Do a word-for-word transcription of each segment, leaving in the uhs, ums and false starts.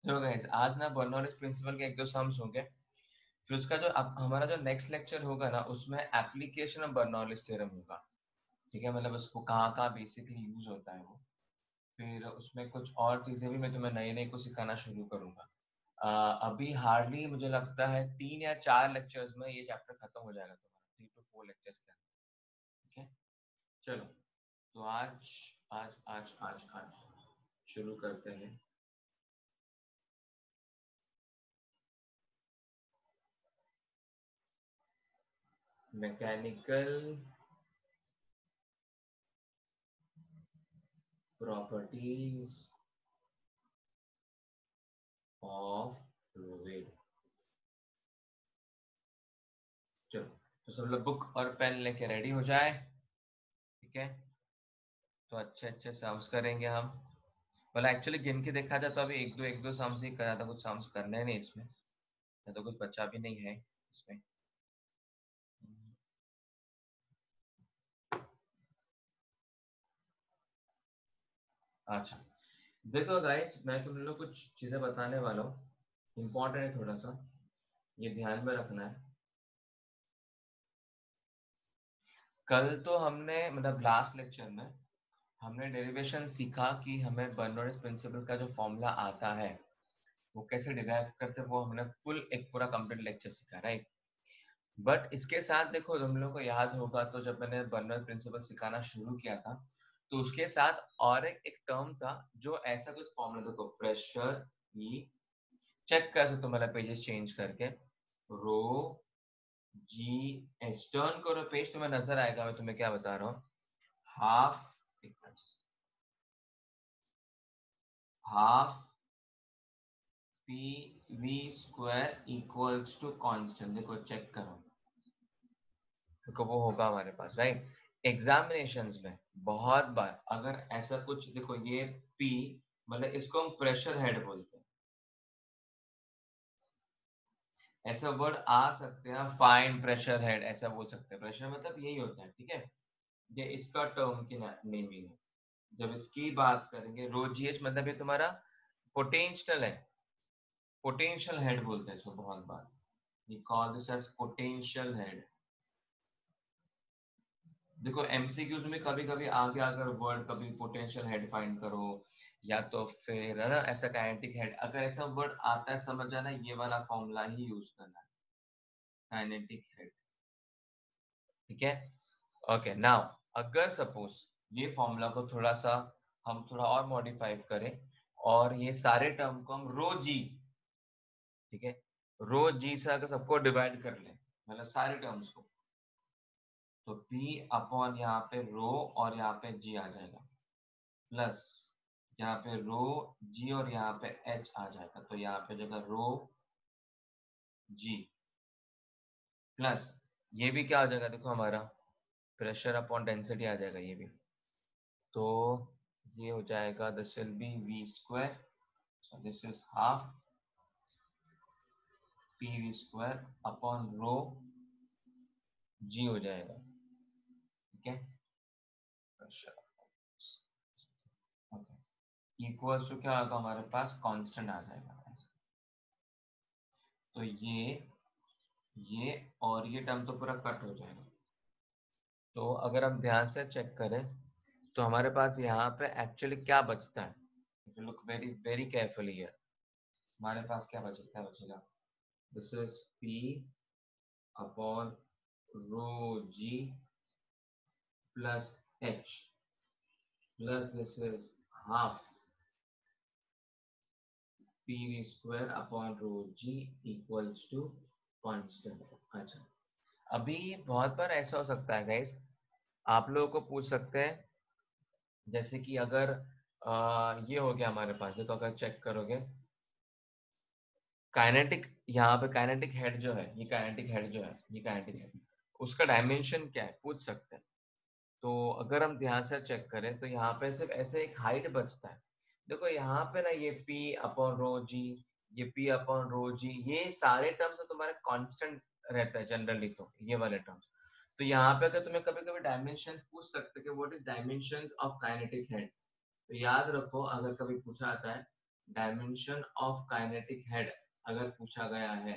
तो गाइस आज ना बर्नौलीज प्रिंसिपल के एक दो सम्स होंगे, फिर उसका जो अब हमारा जो नेक्स्ट लेक्चर होगा ना उसमें एप्लीकेशन ऑफ बर्नौलीज थ्योरम होगा। ठीक है, मतलब उसको कहाँ कहाँ बेसिकली यूज होता है वो। फिर उसमें कुछ और चीजें भी मैं तुम्हें नई नई को सिखाना शुरू करूंगा। अ, अभी हार्डली मुझे लगता है तीन या चार लेक्चर्स में ये चैप्टर खत्म हो जाएगा तुम्हारा, थ्री टू फोर लेक्चर्स के अंदर। ठीक है, चलो तो आज आज आज आज आज शुरू करते हैं। Mechanical properties of fluid. चलो तो सब लोग बुक और पेन लेके रेडी हो जाए। ठीक है, तो अच्छे अच्छे सम्स करेंगे हम। मतलब एक्चुअली गिन के देखा जाए तो अभी एक दो एक दो सम्स ही करा था, कुछ सम्स करने नहीं इसमें, या तो कुछ बचा भी नहीं है इसमें। अच्छा, देखो गाइस मैं तुम लोग को कुछ चीजें बताने वाला हूँ, इम्पोर्टेंट है थोड़ा सा, ये ध्यान में रखना है। कल तो हमने मतलब लास्ट लेक्चर में हमने डेरिवेशन सीखा कि हमें बर्नौलीज प्रिंसिपल का जो फॉर्मूला आता है वो कैसे डिराइव करते हैं, वो हमने फुल एक पूरा कंप्लीट लेक्चर सीखा, राइट। बट इसके साथ देखो तुम लोगों को याद होगा तो जब मैंने बर्नौलीज प्रिंसिपल सिखाना शुरू किया था तो उसके साथ और एक, एक टर्म था जो ऐसा कुछ फॉर्मूला, देखो प्रेशर ई, चेक कर सकते हो मतलब पेजेस चेंज करके, रो जी एच, टर्न करो पेज तुम्हें नजर आएगा मैं तुम्हें क्या बता रहा हूँ। Half half P V square equals to constant, देखो चेक करो, देखो वो होगा हमारे पास, राइट। एग्जामिनेशंस में बहुत बार अगर ऐसा कुछ, देखो ये पी मतलब इसको हम प्रेशर हेड बोलते हैं, ऐसा वर्ड आ सकते हैं, फाइन प्रेशर हेड ऐसा बोल सकते हैं, प्रेशर मतलब यही होता है, ठीक है। ये इसका टर्म की नेमिंग है। जब इसकी बात करेंगे रो जी एच मतलब ये तुम्हारा पोटेंशियल है, पोटेंशियल हेड बोलते हैं इसको बहुत बार, we call this as potential head। देखो एमसीक्यूज में कभी कभी आगे अगर वर्ड कभी पोटेंशियल हेड फाइंड करो या तो फिर है ना ऐसा काइनेटिक हेड, अगर ऐसा वर्ड आता है समझ जाना ये वाला फॉर्मूला ही यूज करना है, काइनेटिक हेड। ठीक है, ओके नाउ अगर सपोज ये फॉर्मूला को थोड़ा सा हम थोड़ा और मॉडिफाई करें और ये सारे टर्म को हम रो जी, ठीक है, रो जी से अगर सबको डिवाइड कर ले मतलब सारे टर्म्स को, तो P अपॉन यहाँ पे रो और यहाँ पे G आ जाएगा, प्लस यहाँ पे रो G और यहाँ पे H आ जाएगा, तो यहाँ पे जगह रो G प्लस ये भी क्या आ जाएगा, देखो हमारा प्रेशर अपॉन डेंसिटी आ जाएगा ये भी, तो ये हो जाएगा this will be V square, so this is half P V square upon rho G हो जाएगा। ठीक है, प्रेशर इक्वल्स टू क्या होगा हमारे पास कांस्टेंट आ जाएगा, तो ये ये और ये टर्म तो पूरा कट हो जाएगा। तो अगर हम ध्यान से चेक करें तो हमारे पास यहाँ पे एक्चुअली क्या बचता है, if you look very very carefully here, हमारे पास क्या बचेगा, क्या बचेगा, this is P upon rho G plus H plus this is half P V square upon rho G equals to constant. अच्छा, अभी बहुत बार ऐसा हो सकता है गाइस, आप लोगों को पूछ सकते हैं जैसे कि अगर आ, ये हो गया हमारे पास, देखो अगर चेक करोगे काइनेटिक, यहाँ पे काइनेटिक हेड जो है, ये काइनेटिक हेड जो है, ये काइनेटिक हेड, उसका डायमेंशन क्या है पूछ सकते हैं। तो अगर हम ध्यान से चेक करें तो यहाँ पे सिर्फ ऐसे एक हाइट बचता है, देखो यहाँ पे ना ये P अपॉन रो जी, ये P अपॉन रो जी, ये सारे टर्म्स तुम्हारे कांस्टेंट रहता है जनरली, तो ये वाले टर्म्स, तो यहाँ पे अगर तुम्हें कभी कभी डायमेंशन पूछ सकते हैं कि what is dimension of kinetic head, तो याद रखो अगर कभी पूछा आता है डायमेंशन ऑफ काइनेटिक हेड अगर पूछा गया है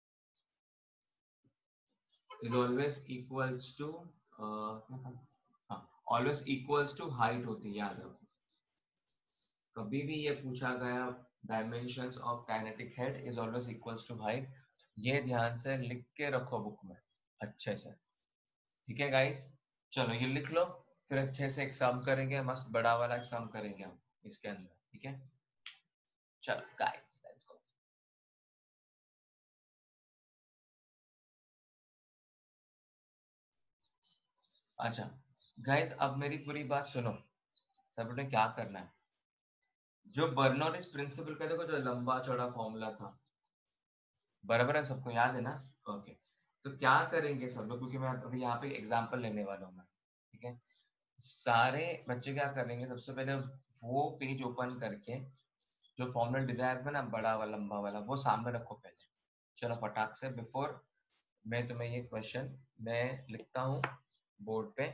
is always equals to always equals to height होती है, याद रखो। कभी भी ये पूछा गया dimensions of kinetic head is always equals to height, ये ध्यान से लिख के रखो बुक में अच्छे से, ठीक है गाइस। चलो ये लिख लो, फिर अच्छे से एग्जाम करेंगे, मस्त बड़ा वाला एग्जाम करेंगे हम इसके अंदर, ठीक है। चलो गाइस लेट्स गो। अच्छा गाइस, अब मेरी पूरी बात सुनो। सबने क्या करना है, जो बर्नौलिस प्रिंसिपल का देखो जो लंबा चौड़ा फॉर्मूला था, बराबर है, सबको याद है ना? ओके, तो क्या करेंगे सब लोग, क्योंकि मैं अभी यहाँ पे एग्जांपल लेने वाला हूँ मैं, ठीक है। सारे बच्चे क्या करेंगे, सबसे पहले वो पेज ओपन करके जो फॉर्मूला डिराइव है ना बड़ा वाला लंबा वाला, वो सामने रखो पहले। चलो फटाक से, बिफोर मैं तुम्हें ये क्वेश्चन मैं लिखता हूँ बोर्ड पे।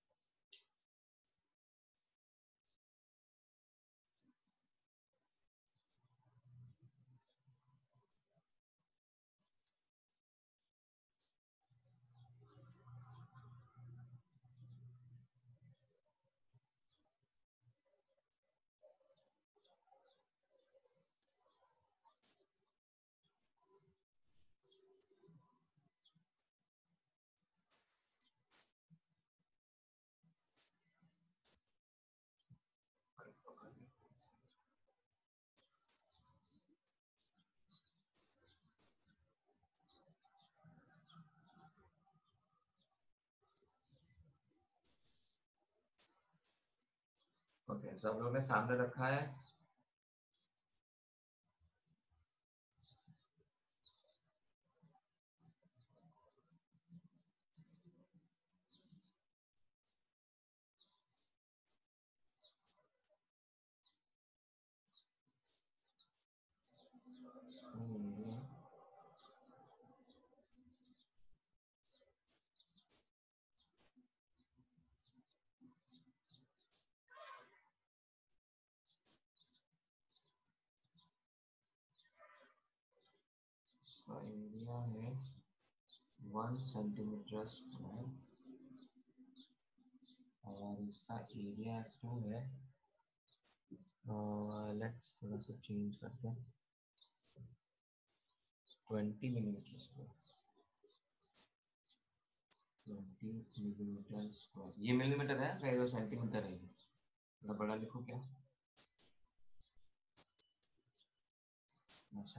ओके, सब लोगों ने सामने रखा है। इसका एरिया है वन सेंटीमीटर स्क्वायर और इसका एरिया टू है, लेट्स थोड़ा सा चेंज करते हैं, twenty millimetre square, twenty millimetre square. ये मिलीमीटर है क्या, ये सेंटीमीटर है? ये थोड़ा बड़ा लिखो क्या? अच्छा,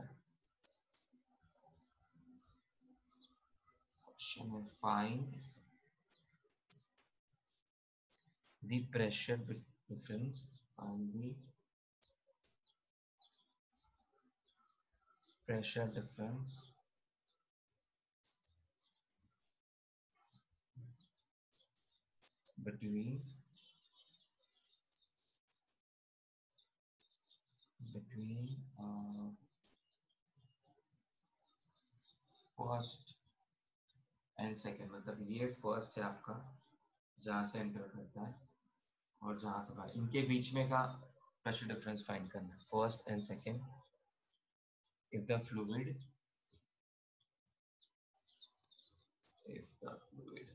क्वेश्चन है find the pressure difference, find the pressure difference between between uh, first and second, मतलब ये फर्स्ट है आपका जहाँ से एंटर करता है और जहाँ से बाहर, इनके बीच में का प्रेशर डिफरेंस फाइंड करना है, first and second. If the fluid if the fluid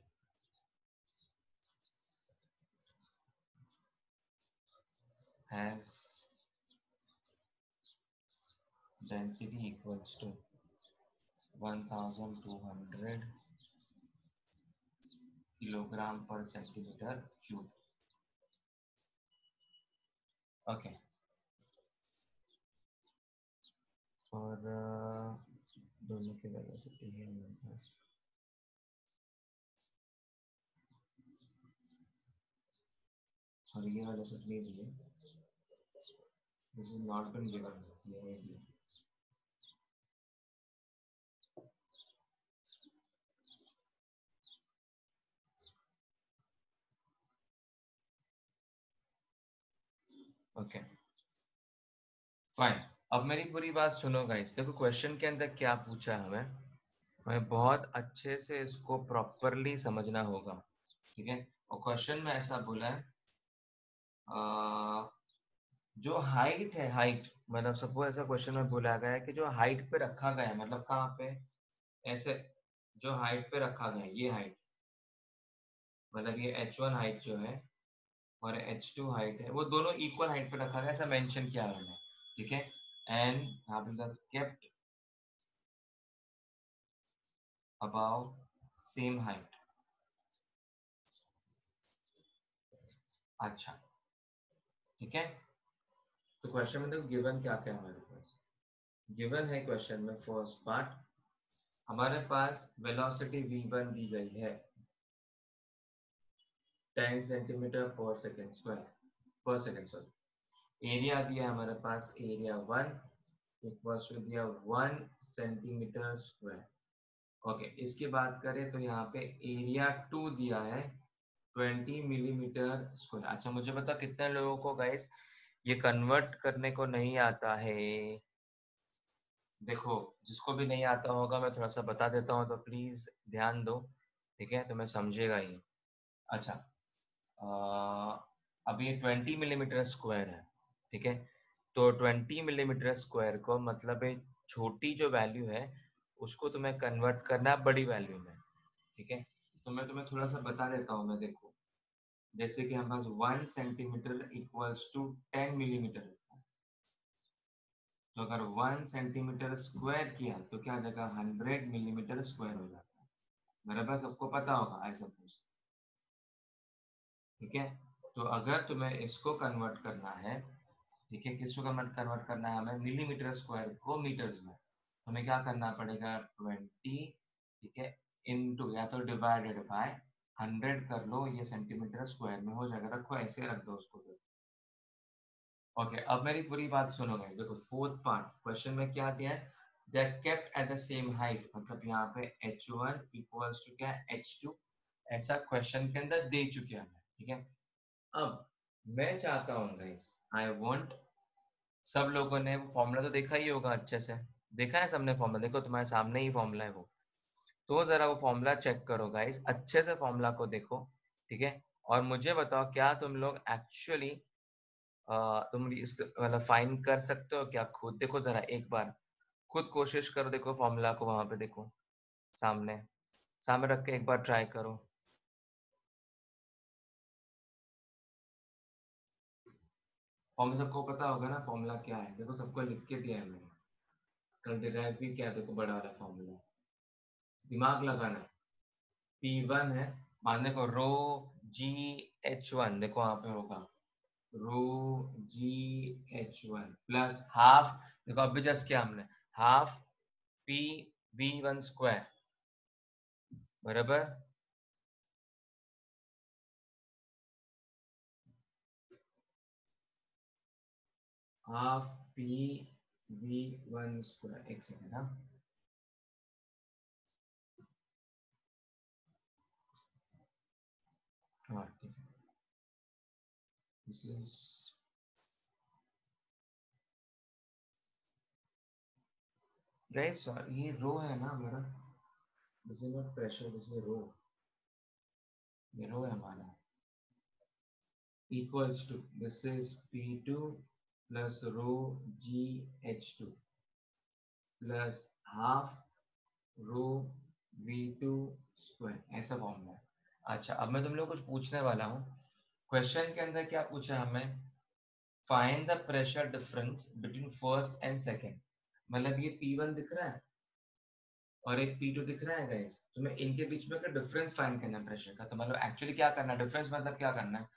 has density equals to one thousand two hundred kilogram per centimeter cube। Okay, और दोनों की वेलोसिटी है मेरे पास, सॉरी ये वेलोसिटी नहीं दी है, this is not been given, ये नहीं दी। ओके फाइन, अब मेरी पूरी बात सुनो गाइस। देखो क्वेश्चन के अंदर क्या पूछा है हमें, हमें बहुत अच्छे से इसको प्रॉपरली समझना होगा, ठीक है। और क्वेश्चन में ऐसा बोला है, आ, जो हाइट है, हाइट मतलब सपोज ऐसा क्वेश्चन में बोला गया है कि जो हाइट पे रखा गया है, मतलब कहाँ पे, ऐसे जो हाइट पे रखा गया है, ये हाइट, मतलब ये एच वन हाइट जो है और एच टू हाइट है, वो दोनों इक्वल हाइट पे रखा गया, ऐसा मेंशन किया है मैंने, ठीक है। एंड यहाँ पे केप्ट अबाउ सेम हाइट। अच्छा, ठीक है। तो क्वेश्चन में देखो गिवन क्या क्या है हमारे पास। गिवन है क्वेश्चन में फर्स्ट पार्ट, हमारे पास वेलोसिटी v वन दी गई है ten centimetre per second square, per second sorry. Area दिया है हमारे पास, एरिया वन इक्वल्स टू दिया वन सेंटीमीटर स्क्वायर। ओके, इसकी बात करें तो यहाँ पे एरिया टू दिया है ट्वेंटी मिलीमीटर स्क्वायर। अच्छा, मुझे बता कितने लोगों को गाइस ये कन्वर्ट करने को नहीं आता है। देखो, जिसको भी नहीं आता होगा मैं थोड़ा सा बता देता हूँ, तो प्लीज ध्यान दो, ठीक है, तो मैं समझेगा ही। अच्छा, अ, अब ये ट्वेंटी मिलीमीटर स्क्वायर है, ठीक है। तो ट्वेंटी मिलीमीटर स्क्वायर को मतलब एक छोटी जो वैल्यू है उसको तुम्हें कन्वर्ट करना है बड़ी वैल्यू में, ठीक है। तो मैं तुम्हें थोड़ा सा बता देता हूँ। मैं देखो, जैसे कि हमारे पास one centimetre equals to ten millimetre है, तो अगर वन सेंटीमीटर स्क्वायर किया तो क्या आ जाएगा, हंड्रेड मिलीमीटर स्क्वायर हो जाता है। मेरे पास सबको पता होगा आई सपोज, ठीक है। तो अगर तुम्हें इसको कन्वर्ट करना है, ठीक है, किसको कन्वर्ट कन्वर्ट करना है हमें, मिलीमीटर स्क्वायर को मीटर्स में, हमें क्या करना पड़ेगा, ट्वेंटी, ठीक है, इनटू या तो डिवाइडेड बाय हंड्रेड कर लो, ये सेंटीमीटर स्क्वायर में हो जाएगा। रखो ऐसे रख दो उसको फिर। ओके okay, अब मेरी पूरी बात सुनो गाइस। देखो फोर्थ पार्ट क्वेश्चन में क्या दिया है, they are kept at the same height, मतलब यहाँ पे एच वन इक्वल्स टू क्या, एच टू, ऐसा क्वेश्चन के अंदर दे चुके हैं हमें, ठीक है। अब मैं चाहता हूँ गाइस, आई वांट, सब लोगों ने फॉर्मूला तो देखा ही होगा, अच्छे से देखा है सबने फॉर्मूला, देखो तुम्हारे सामने ही फॉर्मूला है वो, तो जरा वो फॉर्मूला चेक करो गाइस, अच्छे से फॉर्मूला को देखो, ठीक है। और मुझे बताओ क्या तुम लोग एक्चुअली तुम इस मतलब फाइन कर सकते हो क्या खुद, देखो जरा एक बार खुद कोशिश करो, देखो फॉर्मूला को वहां पे देखो, सामने सामने रख के एक बार ट्राई करो। फॉर्मूला सबको पता होगा ना, फॉर्मूला क्या है, देखो सबको लिख के दिया है मैंने, कल डिराइव भी किया, देखो बड़ा वाला फॉर्मूला, दिमाग लगाना है। पी वन है, मान देखो रो जी एच वन, देखो वहां पे होगा rho G H one plus half, देखो अभी जस्ट किया हमने, half P V one square, बराबर, half P V one square. एक सेकेंड, हाँ, हाँ ठीक है, दिस इज गाइस, ये रो है ना मेरा, this is not pressure, this is rho, ये रो है हमारा, equals to, this is P two plus rho G H two plus half rho V two square, ऐसा फॉर्मूला है। अच्छा, अब मैं तुम लोग कुछ पूछने वाला हूँ। क्वेश्चन के अंदर क्या पूछा है हमें, find the pressure difference between first and second, मतलब ये P वन दिख रहा है और एक P टू दिख रहा है गाइस, तुम्हें इनके बीच में का डिफरेंस फाइंड करना है प्रेशर का, तो मतलब एक्चुअली क्या करना है, डिफरेंस मतलब क्या करना है,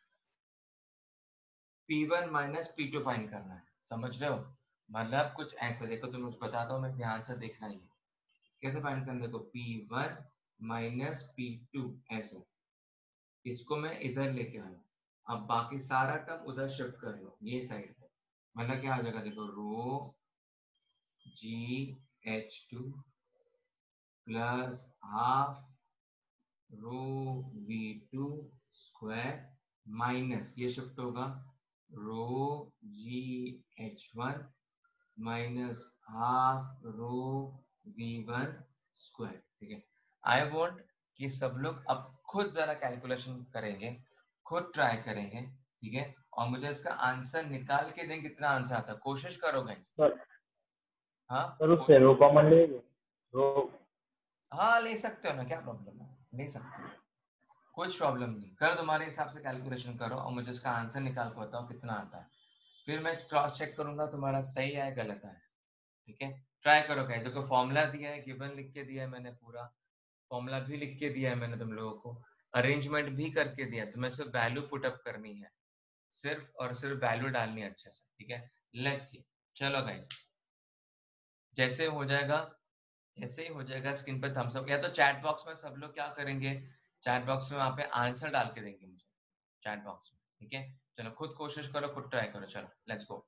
P one minus P two find करना है, समझ रहे हो। मतलब कुछ ऐसे, देखो तुम्हें कुछ बताता हूँ मैं, ध्यान से देखना ही है कैसे फाइंड करना। देखो P one minus P two, ऐसे इसको मैं इधर लेके आया, अब बाकी सारा टर्म उधर शिफ्ट कर लो ये साइड पे, मतलब क्या आ जाएगा, देखो rho G H two plus half rho V two square minus ये शिफ्ट होगा rho G H one minus half rho V one square, ठीक है। आई वॉन्ट कि सब लोग अब खुद जरा कैलकुलेशन करेंगे, खुद ट्राई करेंगे, ठीक है। और मुझे इसका आंसर निकाल के दें कितना आंसर आता है, कोशिश करो गाइस। सर हाँ सर उससे रो कॉमन ले रो। हाँ ले सकते हो ना, क्या प्रॉब्लम है, ले सकते हो, कुछ प्रॉब्लम नहीं। करो तुम्हारे हिसाब से कैलकुलेशन करो और मुझे इसका आंसर निकाल के बताओ कितना आता है, फिर मैं क्रॉस चेक करूंगा तुम्हारा सही है गलत है। ठीक है, ट्राई करो गाइस। देखो फॉर्मूला दिया है, गिवन लिख के दिया है मैंने, पूरा फॉर्मूला भी लिख के दिया है मैंने तुम लोगों को, अरेंजमेंट भी करके दिया है, तुम्हें सिर्फ वैल्यू पुट अप करनी है, सिर्फ और सिर्फ वैल्यू डालनी है अच्छे से। ठीक है, लेट्स सी। चलो गाइस, जैसे हो जाएगा ऐसे ही हो जाएगा, स्क्रीन पे थम्स अप, या तो चैट बॉक्स में सब लोग क्या करेंगे, चैट बॉक्स में वहां पे आंसर डाल के देंगे मुझे, चैट बॉक्स में। ठीक है, चलो खुद कोशिश करो, खुद ट्राई करो, चलो लेट्स गो।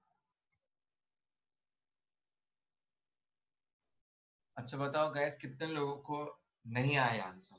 अच्छा बताओ गैस, कितने लोगों को नहीं आया आंसर,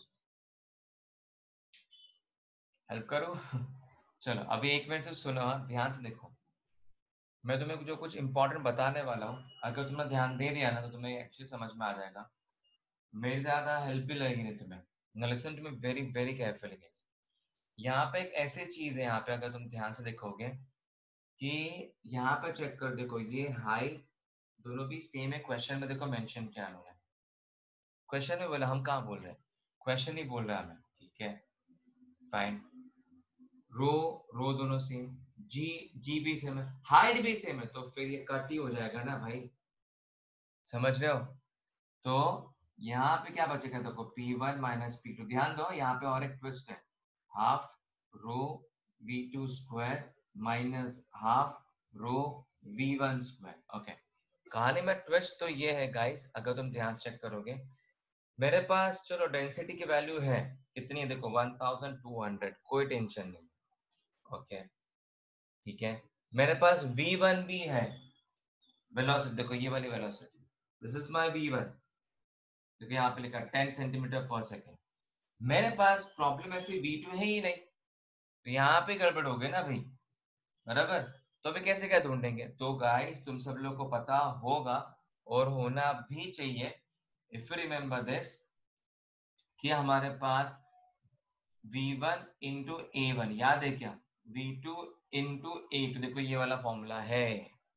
हेल्प करो। चलो अभी एक मिनट से सुनो, हाँ, ध्यान से देखो, मैं तुम्हें जो कुछ इंपॉर्टेंट बताने वाला हूँ, अगर तुमने ध्यान दे दिया ना तो तुम्हें एक्चुअली समझ में आ जाएगा, मेरी ज्यादा हेल्प भी लगेगी नहीं तुम्हें। Now listen to me very very carefully guys। यहाँ पे एक ऐसी चीज है, यहाँ पे अगर तुम ध्यान से देखोगे कि यहाँ पे चेक कर देखो, ये हाइट दोनों भी सेम है, क्वेश्चन में देखो मेंशन क्या है, क्वेश्चन में बोला, हम कहाँ बोल रहे हैं, क्वेश्चन ही बोल रहा है हमें। ठीक है फाइन, रो रो दोनों सेम, जी जी भी सेम है, हाइट भी सेम है, तो फिर ये कट ही हो जाएगा ना भाई, समझ रहे हो। तो यहाँ पे क्या बचेगा देखो, P one minus P two, ध्यान दो यहाँ पे और एक ट्विस्ट है, half rho V two square minus half rho V one square. Okay, कहानी में ट्विस्ट तो ये है गाइस, अगर तुम ध्यान से चेक करोगे, मेरे पास चलो डेंसिटी की वैल्यू है कितनी है, देखो वन थाउजेंड टू हंड्रेड, कोई टेंशन नहीं। ओके ठीक है, मेरे पास वी वन भी है, वेलोसिटी देखो ये वाली velocity, this is my V one, क्योंकि यहाँ पे लिखा टेन सेंटीमीटर पर सेकेंड। मेरे पास प्रॉब्लम ऐसी वी टू है ही नहीं, तो यहाँ पे गड़बड़ हो गई ना भाई, बराबर। तो अभी कैसे क्या ढूंढेंगे, तो गाइस तुम सब लोग को पता होगा और होना भी चाहिए, इफ यू रिमेम्बर दिस, कि हमारे पास V one into A one याद है क्या, V two into A two, देखो ये वाला फॉर्मूला है,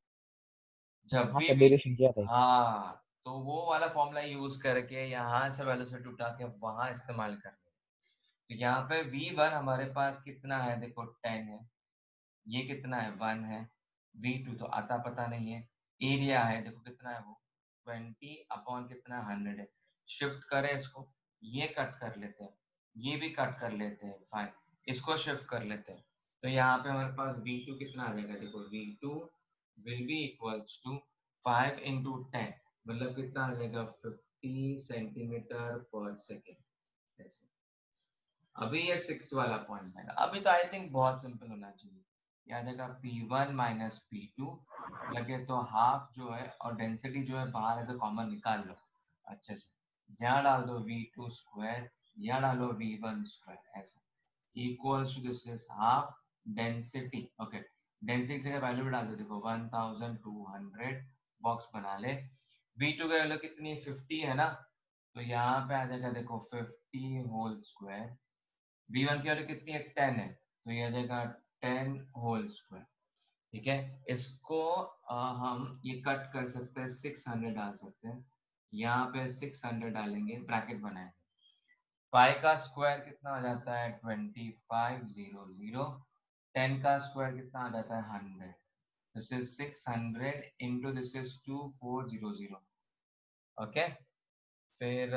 जब हाँ भी सर भी डेरिवेशन किया था। हाँ, तो वो वाला फॉर्मूला यूज करके यहाँ से वेलोसिटी उठा के वहां इस्तेमाल कर, तो यहाँ पे वी वन हमारे पास कितना है, देखो टेन है, ये कितना है वन है, वी टू तो आता पता नहीं है, एरिया है देखो कितना है वो ट्वेंटी अपॉन कितना हंड्रेड है, शिफ्ट करें इसको, ये कट कर लेते हैं, ये भी कट कर लेते हैं, फाइन, इसको शिफ्ट कर लेते हैं, तो यहाँ पे हमारे पास वी टू कितना आ जाएगा, देखो V two will be equals to five into ten, मतलब कितना आ जाएगा फिफ्टी सेंटीमीटर पर सेकेंड ऐसे। अभी ये सिक्स्थ वाला पॉइंट है, अभी तो आई थिंक बहुत सिंपल होना चाहिए, यहाँ जगह P one minus P two लगे तो हाफ जो है और डेंसिटी जो है बाहर है तो कॉमन निकाल लो अच्छे से, यहाँ डाल दो वी टू स्क्वायर, यहाँ डालो वी वन स्क्वायर, ऐसा equals to this is half density. Okay, density जगह वैल्यू भी डाल दो, देखो one thousand two hundred, box बना ले, वी टू की वैल्यू कितनी फिफ्टी है ना, तो यहाँ पे आ जाएगा देखो fifty whole square, V one की वैल्यू कितनी है टेन है, तो ये आ जाएगा टेन होल स्क्वायर। ठीक है, इसको आ, हम ये कट कर सकते हैं, सिक्स हंड्रेड डाल सकते हैं, यहाँ पे सिक्स हंड्रेड डालेंगे, ब्रैकेट बनाएंगे, फाइव का स्क्वायर कितना आ जाता है twenty five zero zero, ten का स्क्वायर कितना आ जाता है hundred, this is six hundred into this is two four zero zero. Okay, फिर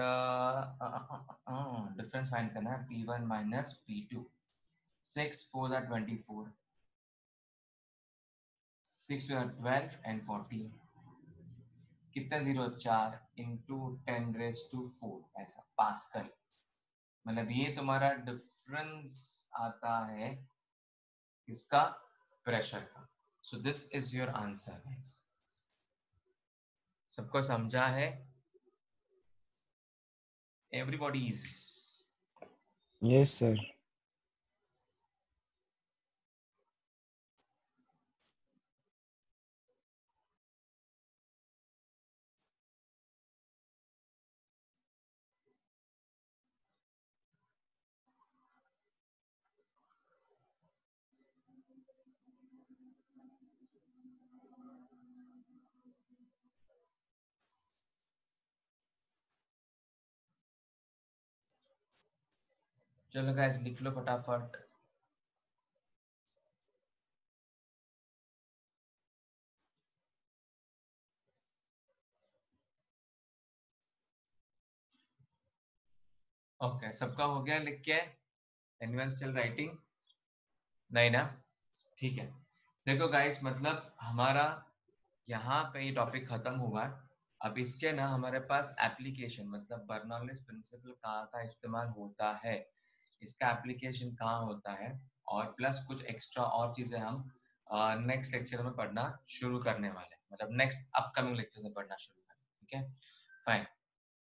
डिफरेंस फाइंड करना है, P one minus P two, six four ज़ा twenty four, six twelve and fourteen, कितना जीरो चार into ten raise to four, ऐसा pascal, मतलब ये तुम्हारा डिफरेंस आता है इसका प्रेशर का। So this is your answer, सबको समझा है, एवरीबॉडीज। Yes sir. चलो गाइस लिख लो फटाफट। ओके okay, सबका हो गया लिख के? Anyone still writing? नहीं ना? ठीक है। देखो गाइस मतलब हमारा यहाँ पे ये टॉपिक खत्म हुआ। अब इसके ना हमारे पास एप्लीकेशन मतलब बर्नौलीज प्रिंसिपल कहाँ का इस्तेमाल होता है, इसका एप्लीकेशन कहाँ होता है, और प्लस कुछ एक्स्ट्रा और चीजें हम नेक्स्ट लेक्चर में पढ़ना शुरू करने वाले हैं, मतलब नेक्स्ट अपकमिंग लेक्चर से पढ़ना शुरू करें। ठीक है, फाइन।